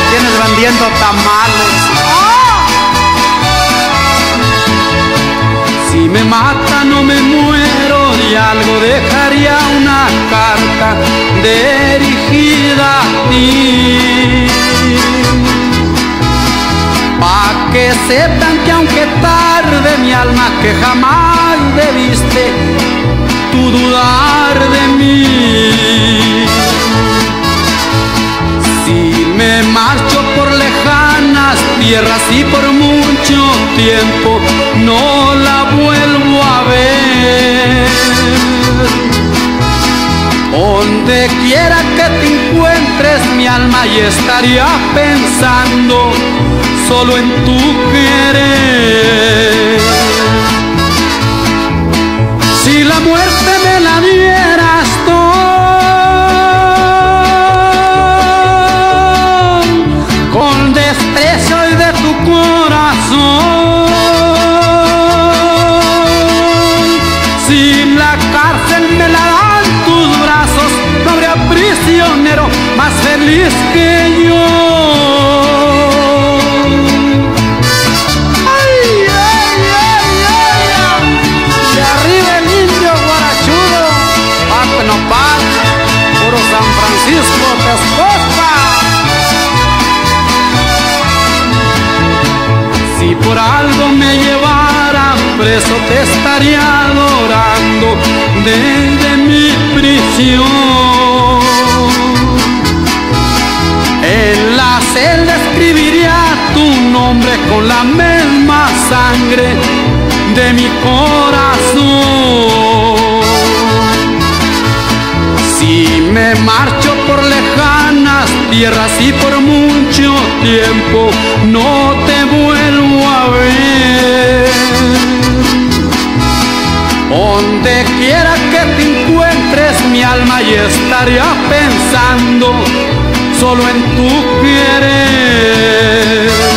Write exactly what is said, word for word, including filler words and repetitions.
tienes vendiendo tamales. Si me matan o me muero, de algo dejaría una carta dirigida a ti, pa' que sepan que aunque tarde, mi alma, que jamás debiste tú dudar de mí. Si me marcho por lejanas tierras y por mucho tiempo no la vuelvo a ver, donde quiera que te encuentres, mi alma, y estaría pensando solo en tu querer. Si la muerte me la dieras tú, con desprecio y de tu corazón, si la cárcel me la dan tus brazos, no habría prisionero más feliz que yo. San Francisco te esposa. Si por algo me llevaran preso, te estaría adorando desde mi prisión. En la celda escribiría tu nombre con la misma sangre de mi corazón. Si me marcho por lejanas tierras y por mucho tiempo no te vuelvo a ver, donde quiera que te encuentres, mi alma, y estaría pensando solo en tu querer.